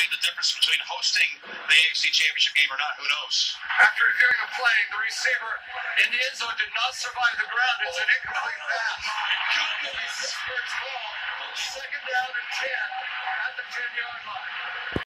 the difference between hosting the AFC Championship game or not. Who knows? After reviewing the play, the receiver in the end zone did not survive the ground. It's an incomplete pass. Goodness. First ball, second down and 10 at the 10-yard line.